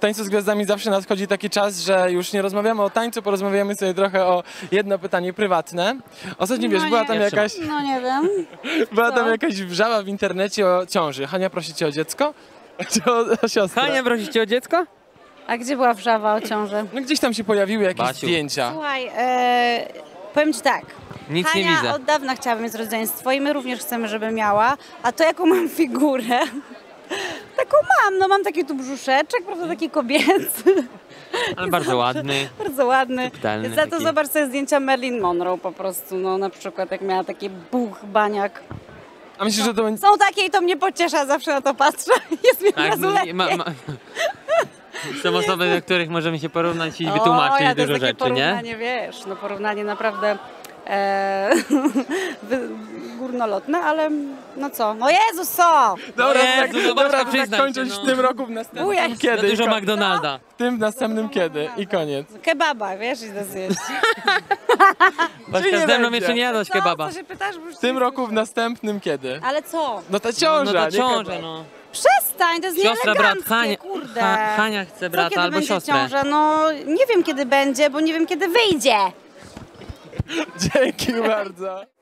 Tańcu z Gwiazdami zawsze nadchodzi taki czas, że już nie rozmawiamy o tańcu, porozmawiamy sobie trochę o jedno pytanie prywatne. Ostatnio, wiesz, była tam jakaś... No nie wiem. Była tam jakaś wrzawa w internecie o ciąży. Hania prosi cię o dziecko? Czy o siostrę? Hania, prosi cię o dziecko? A gdzie była wrzawa o ciąży? No gdzieś tam się pojawiły jakieś Basiu. zdjęcia. Słuchaj, powiem ci tak. Nic Hania nie widzę. od dawna chciała mieć rodzeństwo i my również chcemy, żeby miała. A to jaką mam figurę? Taką mam, no mam taki tu brzuszeczek, prawda, taki kobiecy. Ale bardzo ładny. Bardzo ładny. Subtelny Za to taki. zobacz sobie zdjęcia Marilyn Monroe po prostu, no na przykład jak miała taki buch, baniak. A myślisz, że to będzie... Są takie i to mnie pociesza, zawsze na to patrzę. Jest mi od Tak, razu lepiej. Są osoby, do których możemy się porównać i O, wytłumaczyć ja to dużo jest takie rzeczy, nie? porównanie, wiesz, no porównanie naprawdę górnolotne, ale no co? No Jezus, co? Dobra, Jezu, no dobra, Bożka, to tak przyznaj kończąc się, w no. tym roku, w następnym Ujej. kiedy. Za dużo i McDonalda. w tym następnym kiedy i koniec. Kebaba, wiesz, idę zjeść. Baśka, nie ze mną będzie? jeszcze nie jadłaś kebaba. Co się pytasz? Bo już W tym roku, w następnym kiedy. Ale co? No ta No ciąża, to nie ciąża, kebab. no. Przestań, to jest Siostra, brat, nieeleganckie, Hania, kurde. Hania chce Co, brata kiedy albo będzie siostrę. ciąża? No nie wiem kiedy będzie, bo nie wiem kiedy wyjdzie. Dzięki bardzo.